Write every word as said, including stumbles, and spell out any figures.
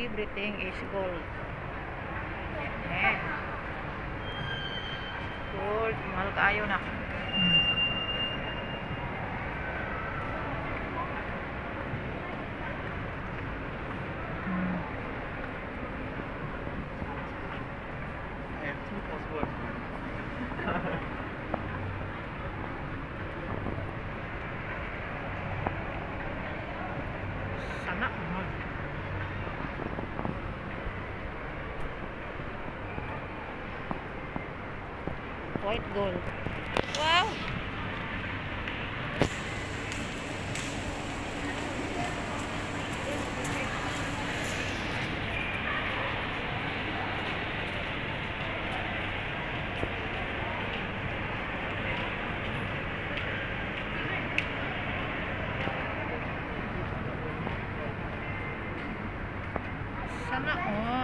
everything is gold. Eh. Gold, mahal kaayo na. Hmm. Hmm. I have two passwords. Sana mahal. White gold. Wow! Sana all.